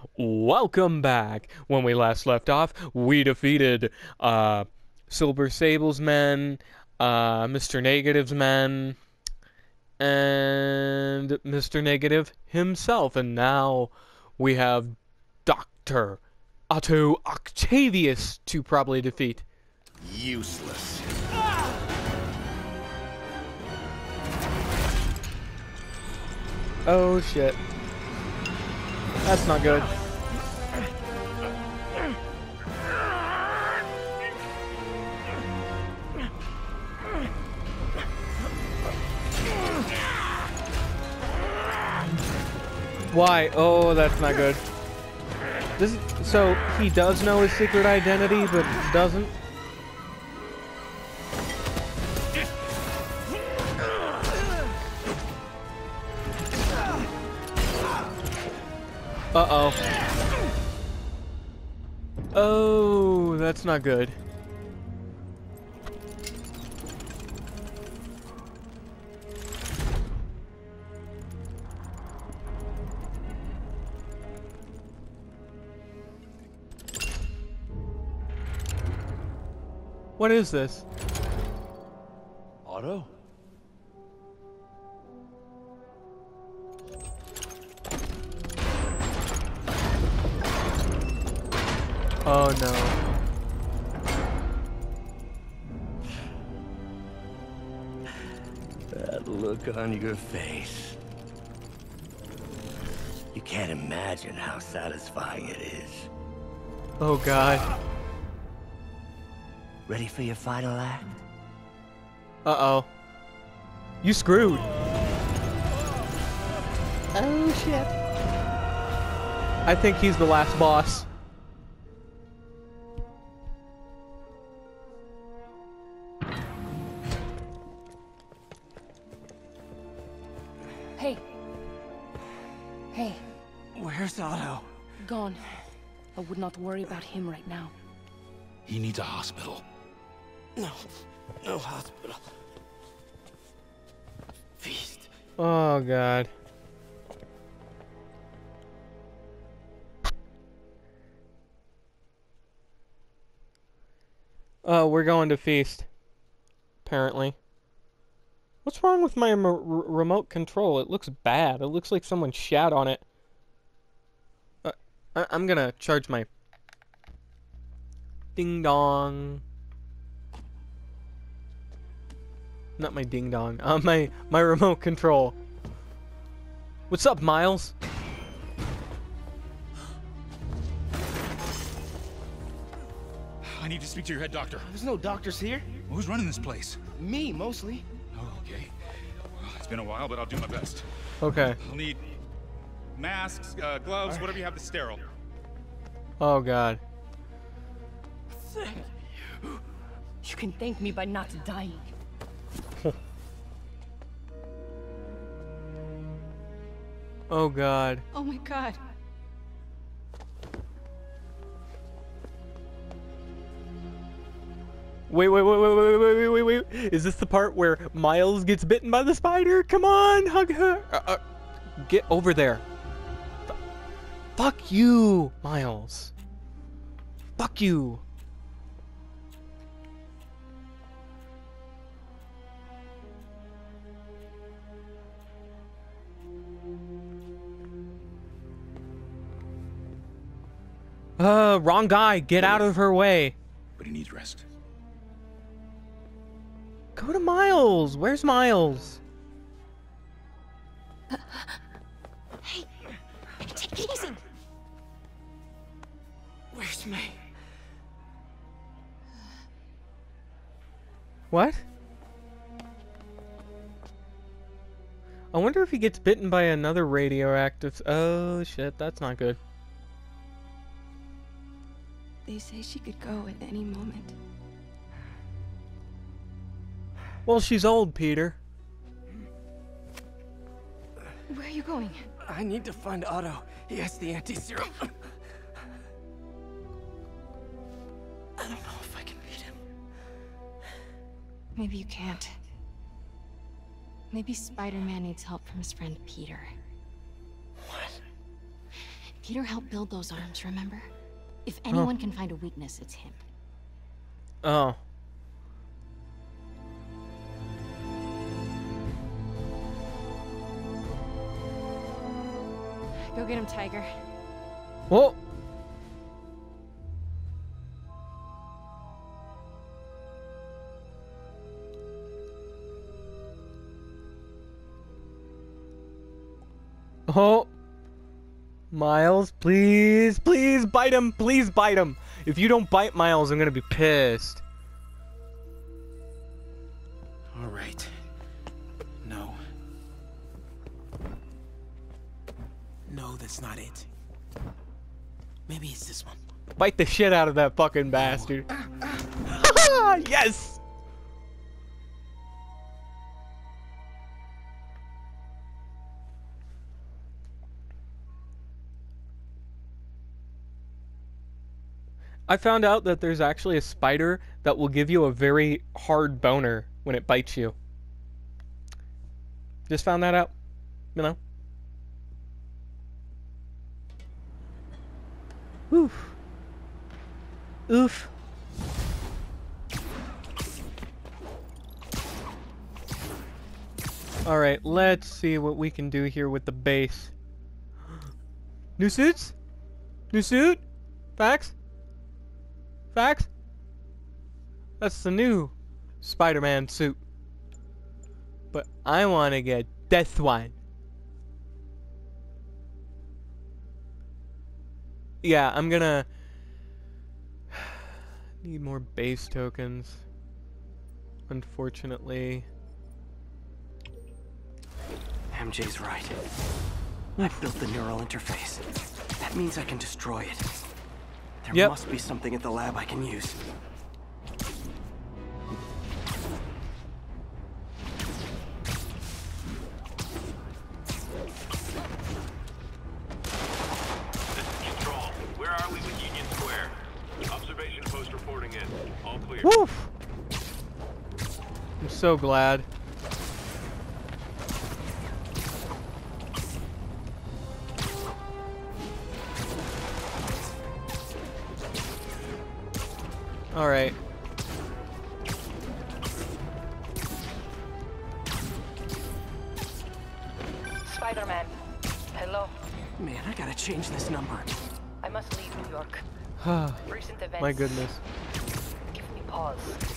Welcome back. When we last left off, we defeated Silver Sable's men, Mr. Negative's men, and Mr. Negative himself. And now we have Dr. Otto Octavius to probably defeat. Useless. Oh shit. That's not good. Why? Oh, that's not good. So he does know his secret identity, but doesn't? Uh-oh. Oh, that's not good. What is this? Otto? Oh no. That look on your face. You can't imagine how satisfying it is. Oh god. Ready for your final act? Uh-oh. You screwed. Oh shit. I think he's the last boss. Hey. Hey. Where's Otto? Gone. I would not worry about him right now. He needs a hospital. No hospital. Feast. Oh god. Oh, we're going to feast. Apparently. What's wrong with my remote control? It looks bad. It looks like someone shat on it. I'm gonna charge my... Ding dong. Not my ding dong. My remote control. What's up, Miles? I need to speak to your head doctor. There's no doctors here. Who's running this place? Me, mostly. Oh, okay. Well, it's been a while, but I'll do my best. Okay. I'll need masks, gloves, whatever you have that's sterile. Oh god. Thank you. You can thank me by not dying. Oh god. Oh my god. Wait. Is this the part where Miles gets bitten by the spider? Come on, hug her. Get over there. Fuck you, Miles. Fuck you. Wrong guy. Get out of her way. But he needs rest. Go to Miles. Where's Miles? Hey, take it easy. Where's May? What? I wonder if he gets bitten by another radioactive... Oh, shit. That's not good. They say she could go at any moment. Well, she's old, Peter. Where are you going? I need to find Otto. He has the anti-serum. I don't know if I can beat him. Maybe you can't. Maybe Spider-Man needs help from his friend Peter. What? Peter helped build those arms, remember? If anyone can find a weakness, it's him. Oh. Go get him, Tiger. Whoa. Oh. Miles, please, please bite him. Please bite him. If you don't bite Miles, I'm gonna be pissed. All right. No. No, that's not it. Maybe it's this one. Bite the shit out of that fucking bastard. Yes! I found out that there's actually a spider that will give you a very hard boner when it bites you. Just found that out. You know? Oof. Oof. Alright, let's see what we can do here with the base. New suits? New suit? Facts? Facts? That's the new Spider-Man suit. But I want to get this one. Yeah, I'm gonna need more base tokens. Unfortunately. MJ's right. I built the neural interface. That means I can destroy it. There must be something at the lab I can use. Control, where are we with Union Square? Observation post reporting in. All clear. Woof! I'm so glad. Alright. Spider-Man. Hello. Man, I gotta change this number. I must leave New York. Recent events. My goodness. Give me pause.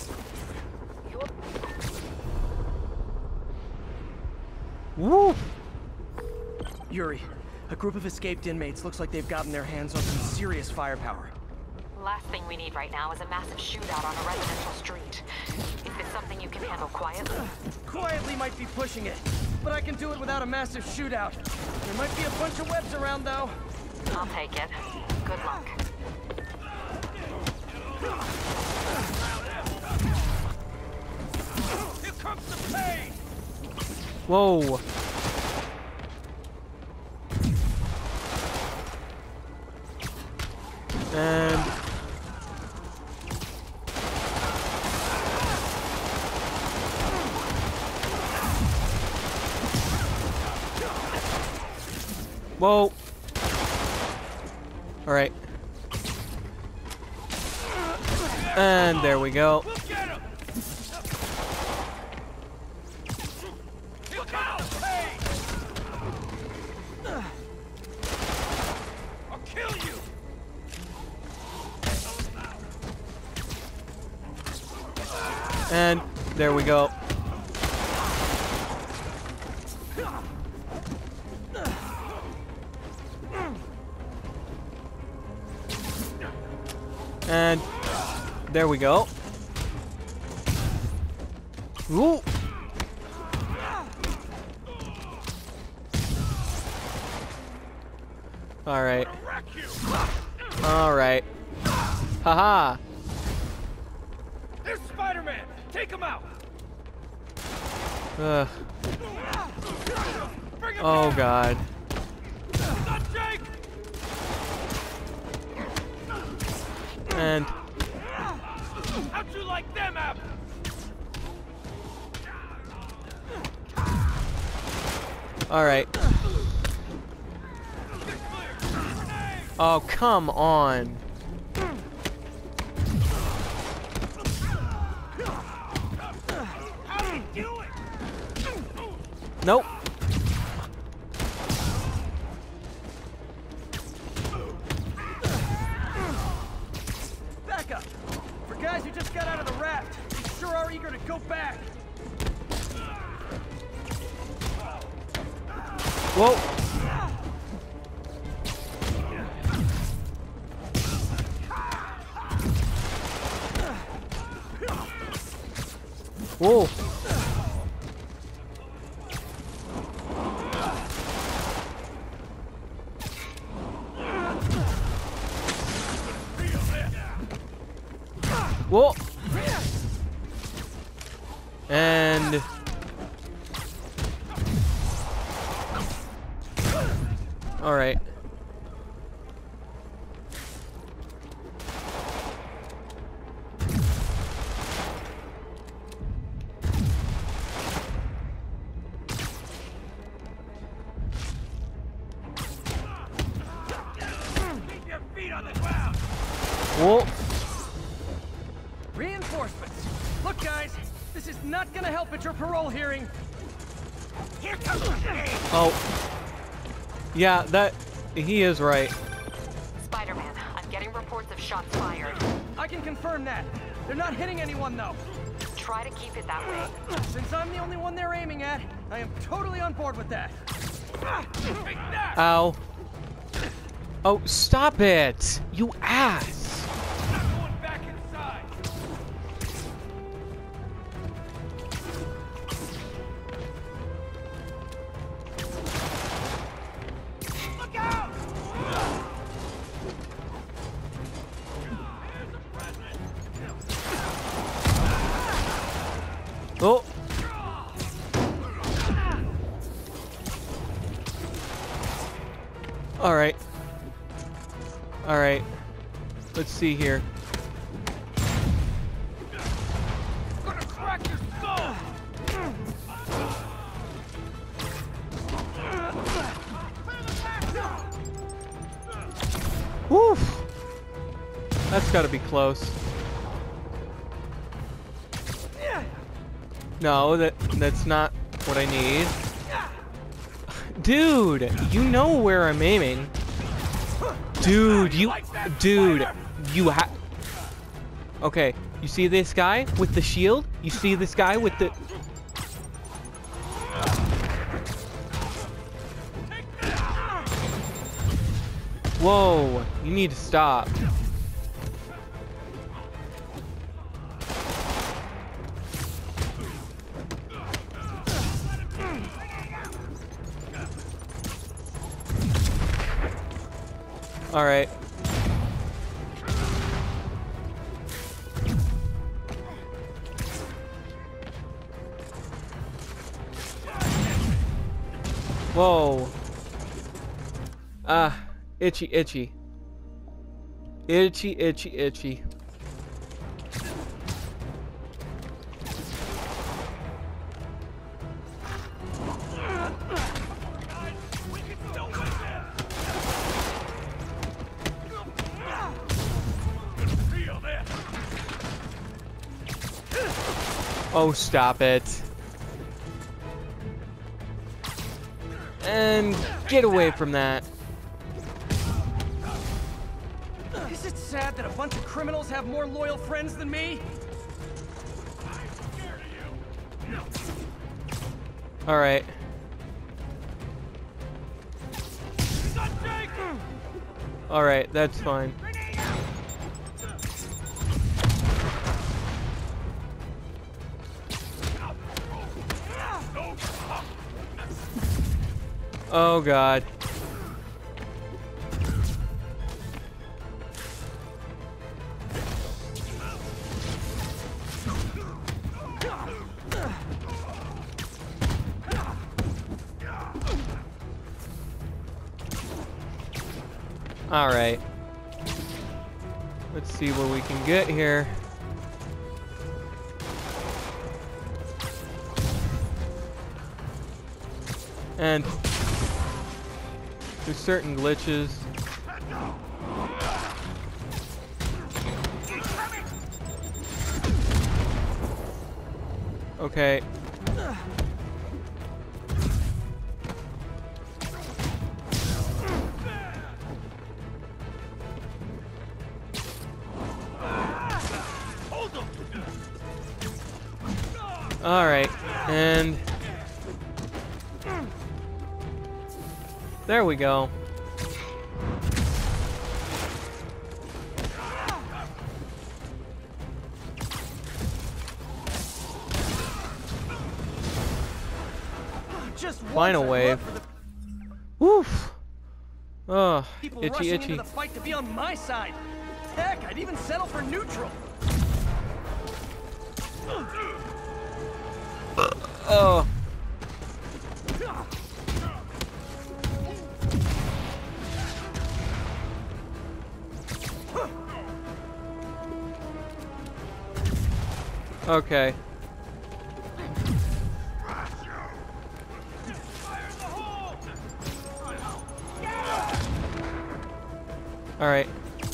Woo! Yuri, a group of escaped inmates looks like they've gotten their hands on some serious firepower. Last thing we need right now is a massive shootout on a residential street. Is this something you can handle quietly? Quietly might be pushing it, but I can do it without a massive shootout. There might be a bunch of webs around, though. I'll take it. Good luck. Here comes the pain! Whoa! And whoa! All right, and there we go. I'll kill you! And there we go. And there we go. Ooh. All right. All right. Haha. There's Spider-Man! Take him out! Ugh. Oh God. Not Jake! And How'd you like them apples? all right. Oh, come on. Nope. Back up! For guys who just got out of the raft, they sure are eager to go back. Whoa. Whoa. Whoa. And all right. Keep your feet on the ground. Whoa. Reinforcements. Look, guys, this is not gonna help at your parole hearing. Here comes the day. Oh. Yeah, that he is right. Spider-Man, I'm getting reports of shots fired. I can confirm that. They're not hitting anyone, though. Try to keep it that way. Since I'm the only one they're aiming at, I am totally on board with that. Ow. Oh, stop it! You ass! I'm going back inside. Look out! Oh. All right. All right. Let's see here. I'm gonna crack your skull. Woo! That's got to be close. No, that's not what I need. Dude, you know where I'm aiming. Dude, you have. Okay, you see this guy with the shield? You see this guy with the. Whoa, you need to stop. All right. Whoa. Ah, itchy, itchy. Itchy, itchy, itchy. Oh, stop it. And get away from that. Is it sad that a bunch of criminals have more loyal friends than me? All right. All right, that's fine. Oh God. All right. Let's see what we can get here. And there's certain glitches. Okay. Alright, and there we go. Final wave. Woof. Oh, People itchy, rushing itchy. into the fight to be on my side. Heck, I'd even settle for neutral. Oh. Okay. All right.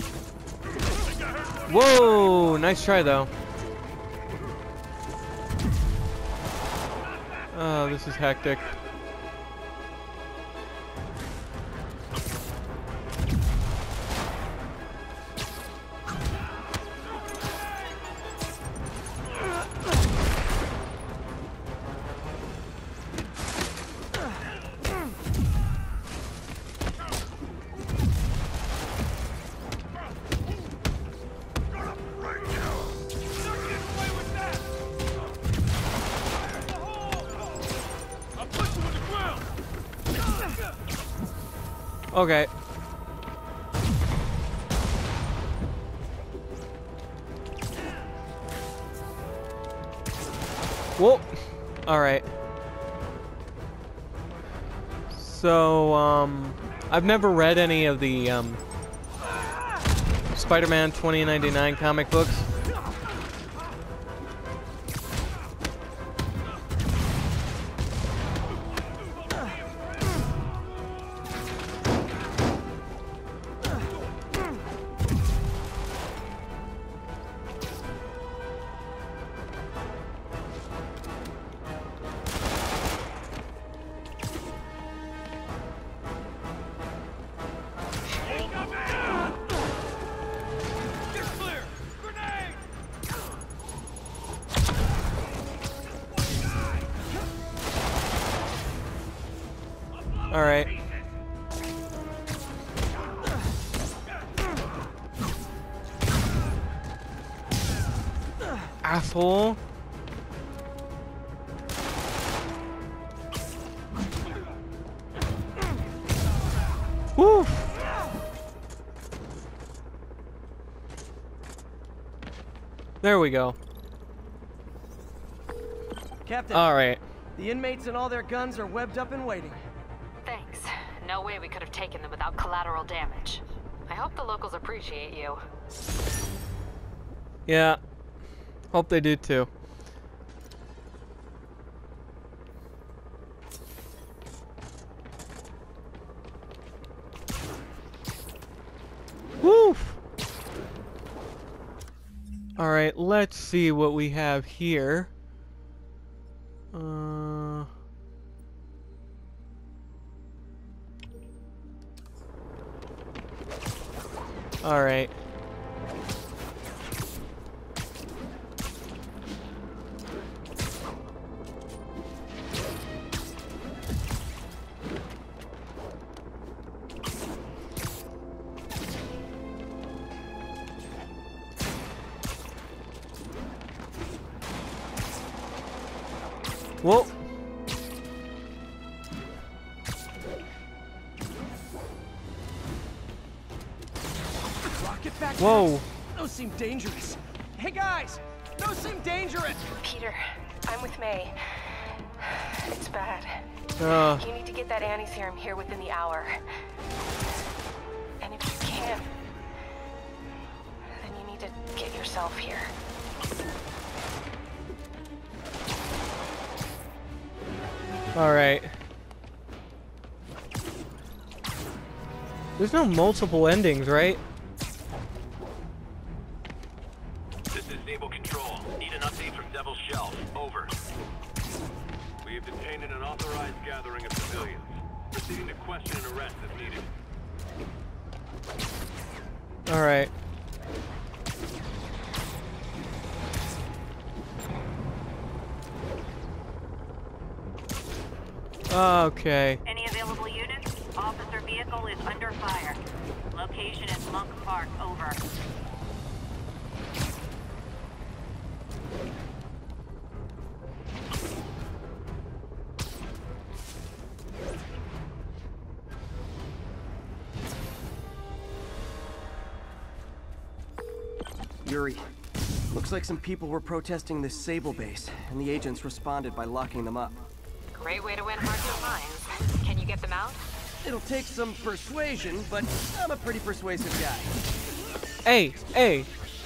Whoa, nice try though. Oh, this is hectic. Okay. Whoa. All right. So, I've never read any of the Spider-Man 2099 comic books. All right. Asshole. Woo. There we go. Captain. All right. The inmates and all their guns are webbed up and waiting. Thanks. No way we could have taken them without collateral damage. I hope the locals appreciate you. Yeah. Hope they do too. Woo! All right, let's see what we have here. All right. Whoa. Rocket back. Whoa. Those seem dangerous. Hey guys, those seem dangerous. Peter, I'm with May. It's bad. You need to get that anti-serum here within the hour. And if you can, then you need to get yourself here. All right. There's no multiple endings, right? This is Sable Control. Need an update from Devil's Shelf. Over. We have detained an unauthorized gathering of civilians. Proceeding to question and arrest if needed. Alright. Okay. Any available units? Officer vehicle is under fire. Location is Monk Park, over. Yuri, looks like some people were protesting this Sable base, and the agents responded by locking them up. Great way to win hearts and minds. Can you get them out? It'll take some persuasion, but I'm a pretty persuasive guy. Hey, hey.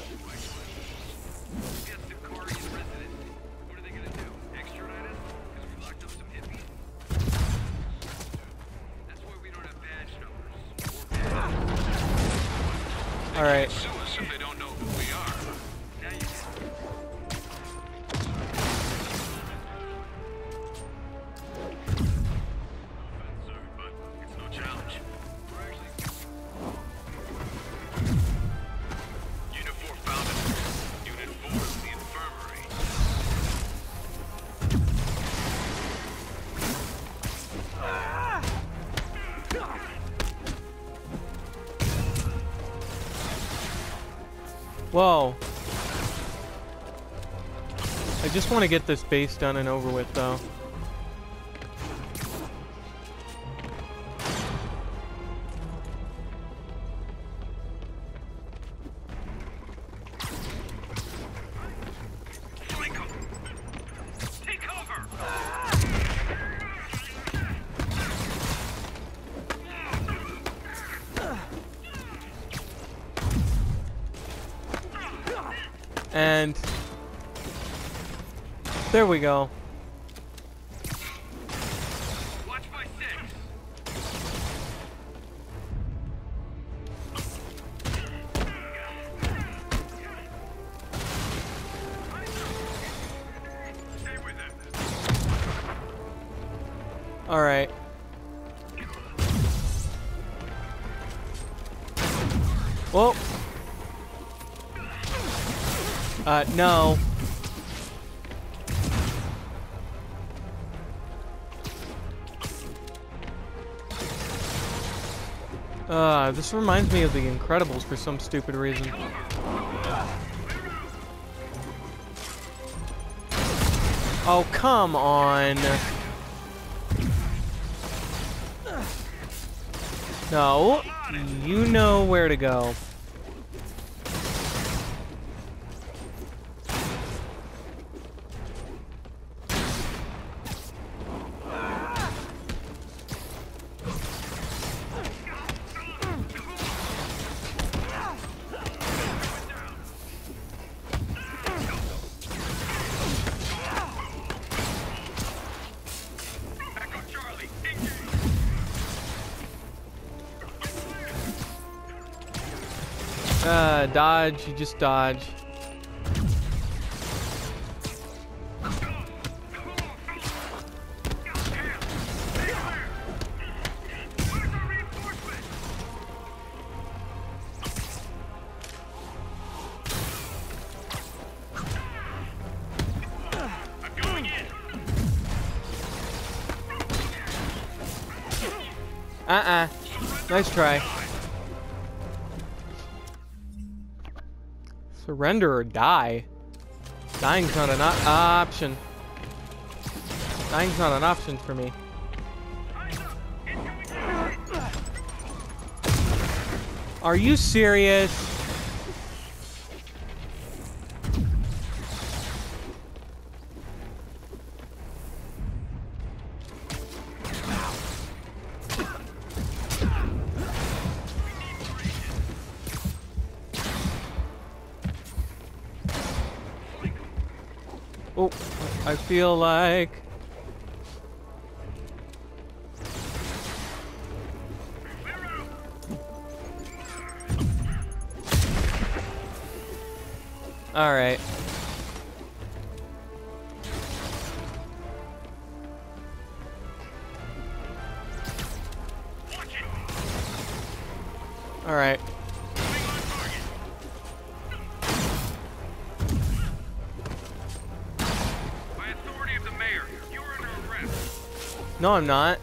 All right. Whoa. I just want to get this base done and over with, though. And there we go. Watch my six. Stay with it. All right. Whoa. No. This reminds me of The Incredibles for some stupid reason. Oh, come on. No, you know where to go. Dodge, you just dodge. Nice try. Surrender or die. Dying's not an option. Dying's not an option for me. Are you serious? Oh, I feel like... All right. Alright. By authority of the mayor, you are under arrest. No, I'm not.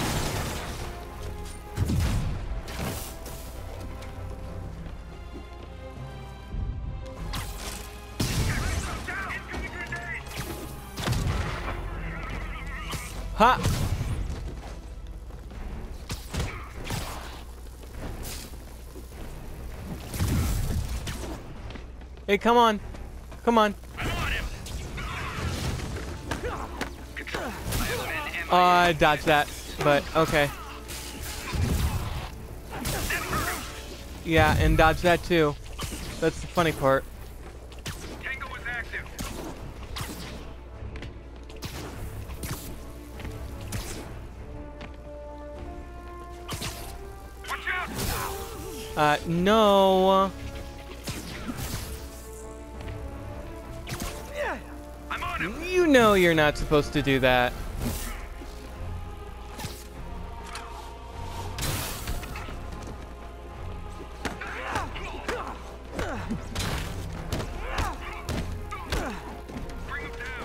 Ha! Hey, come on. Come on. I dodged that, but okay. Yeah, and dodge that too. That's the funny part. Tango is active. Watch out! No. I'm on him. You know you're not supposed to do that. Bring him down.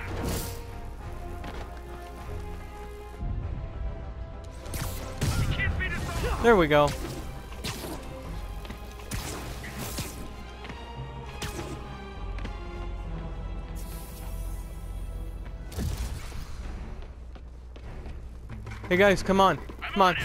He can't beat us all. There we go. Hey guys, come on. Come on.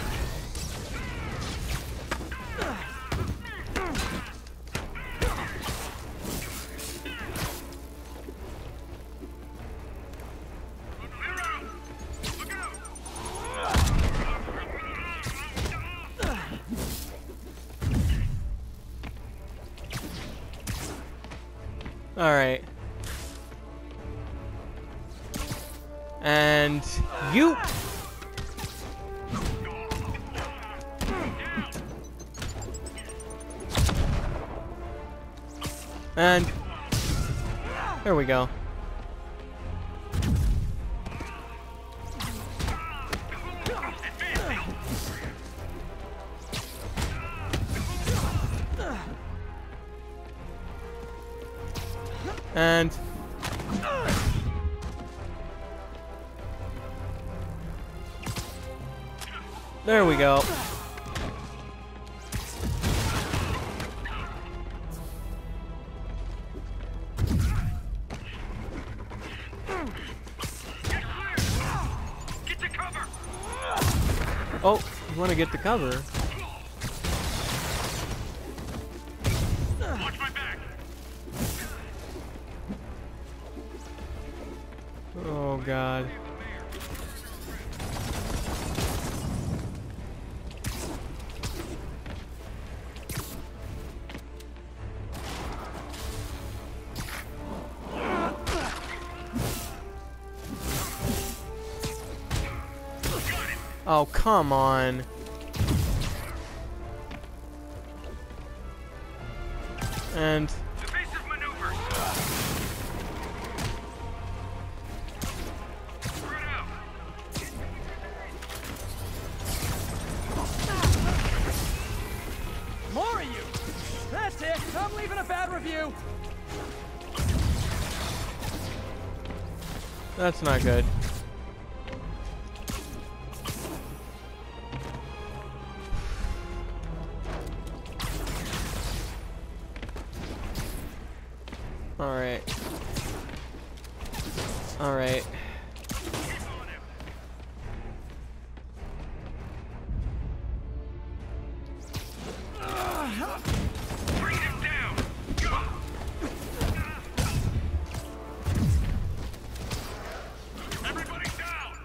All right. And you. And there we go. And there we go. Get to cover. Oh, you want to get the cover? Watch my back. Oh God. Oh, come on. And Evasive maneuver. Spread out. More of you! That's it! I'm leaving a bad review! that's not good. All right. All right. Bring him down. Everybody down.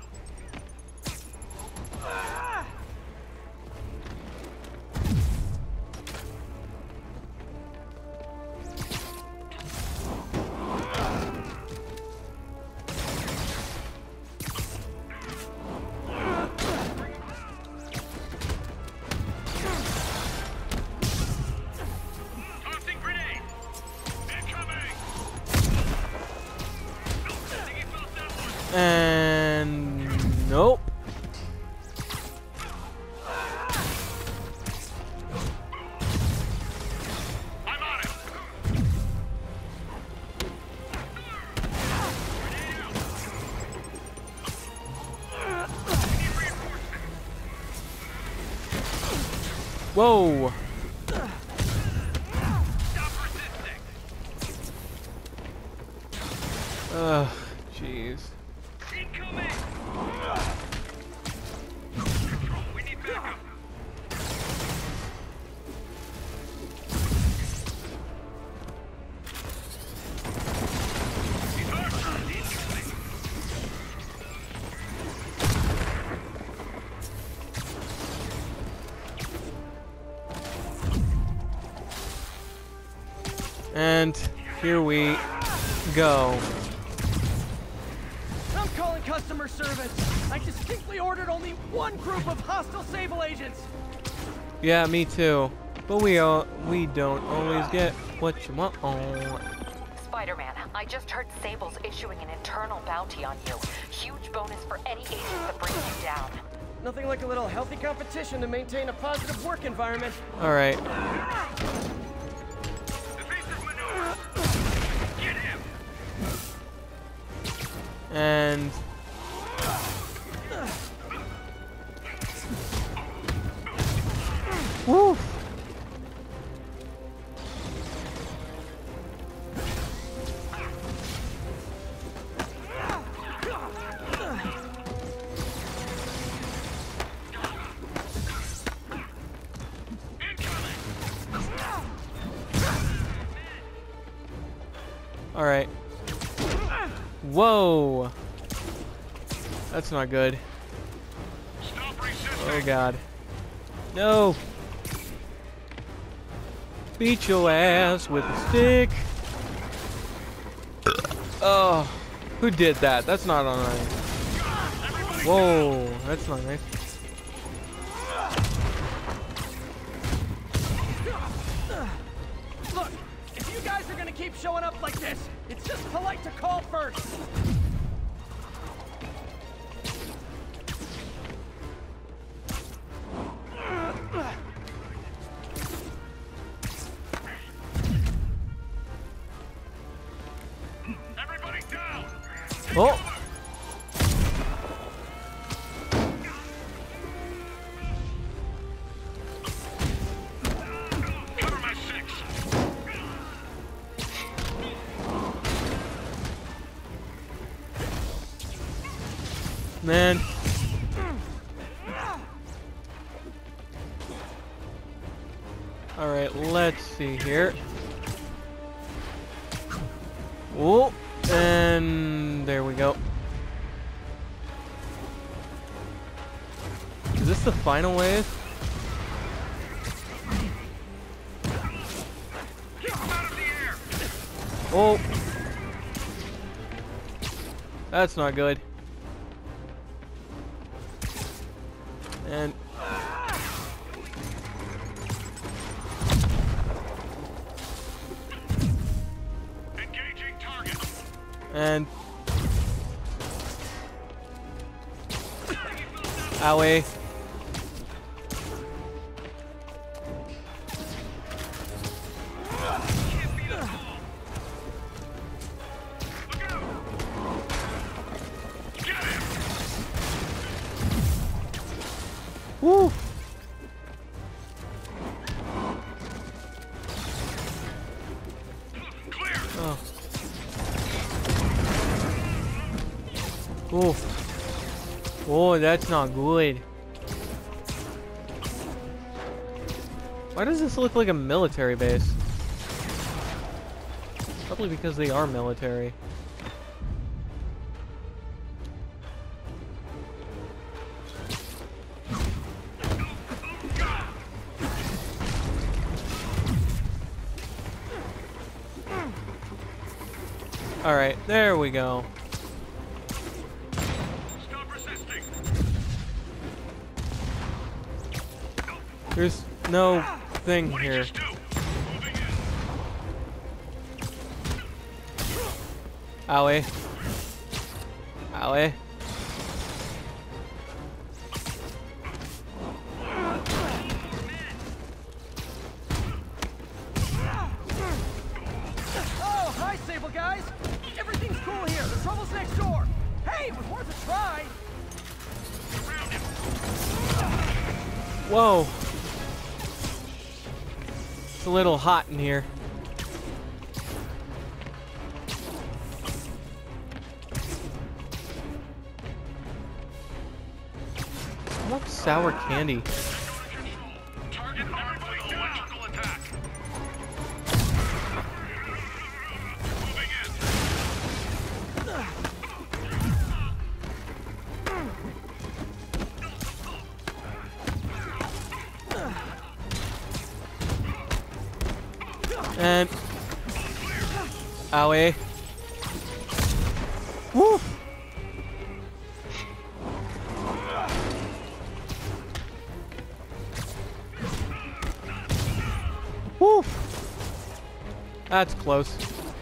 Whoa. Ugh, jeez. We need backup. And here we go. I'm calling customer service. I distinctly ordered only one group of hostile Sable agents. Yeah, me too. But we don't always get what you want. Spider-Man, I just heard Sable's issuing an internal bounty on you. Huge bonus for any agent that brings you down. Nothing like a little healthy competition to maintain a positive work environment. All right. And woo. All right. Whoa. That's not good. Oh god. No. Beat your ass with a stick. Oh. Who did that? That's not all right. Whoa. That's not nice. Look, if you guys are gonna keep showing up like this, it's just polite to call first. Everybody down. Oh. Cover my six. Man. All right, let's see here. Oh, and there we go. Is this the final wave? Oh. That's not good. And Engaging target. and owie. Woo! Oh. Oh. Oh, that's not good. Why does this look like a military base? Probably because they are military. All right, there we go. Stop resisting. There's no thing here. Owie. Owie. Oh, hi, Sable guys. Everything's cool here. The trouble's next door. Hey, it was worth a try. Whoa. It's a little hot in here. I want sour candy. Target armed with electrical attack. Moving in. And owie. Woo! Woo! That's close.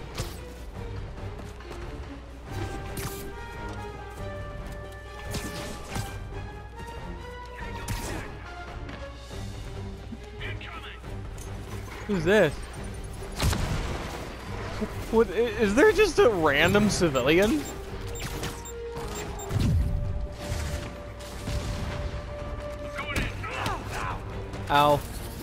Who's this? What, is there just a random civilian? Ow.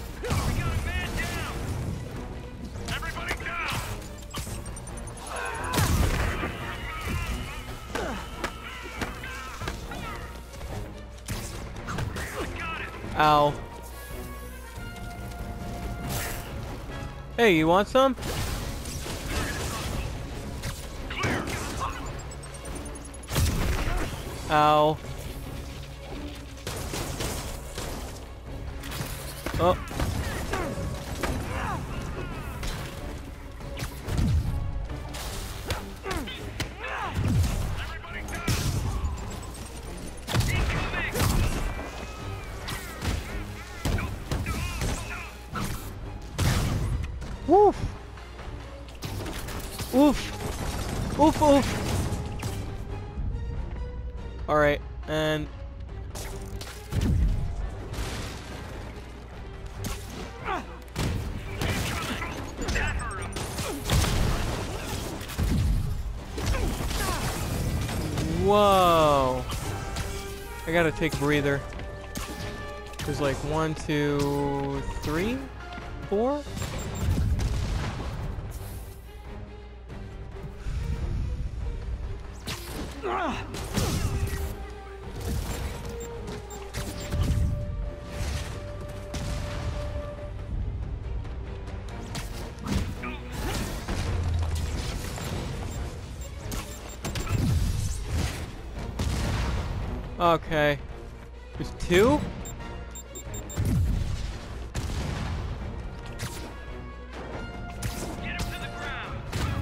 Ow. Hey, you want some? Ow. Oh. Woof. Oof. Oof, oof. Alright, and... Whoa. I gotta take a breather. There's like 1, 2, 3, 4? Okay. There's 2? Get him to the ground.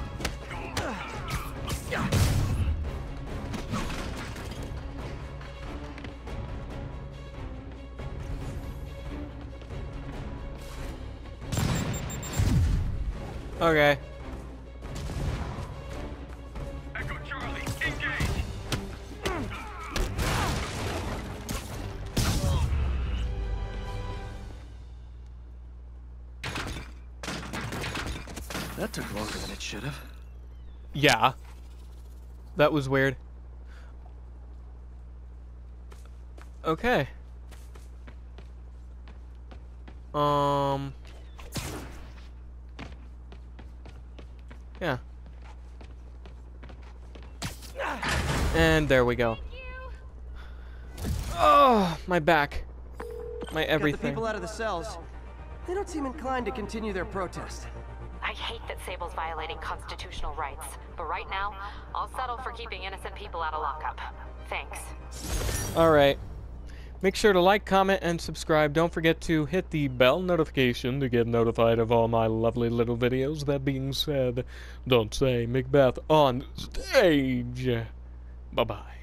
Okay. Echo Charlie, engage. That took longer than it should have. Yeah. That was weird. Okay. Yeah. And there we go. Oh, my back. My everything. Got the people out of the cells. They don't seem inclined to continue their protest. I hate that Sable's violating constitutional rights, but right now, I'll settle for keeping innocent people out of lockup. Thanks. Alright. Make sure to like, comment, and subscribe. Don't forget to hit the bell notification to get notified of all my lovely little videos. That being said, don't say Macbeth on stage. Bye-bye.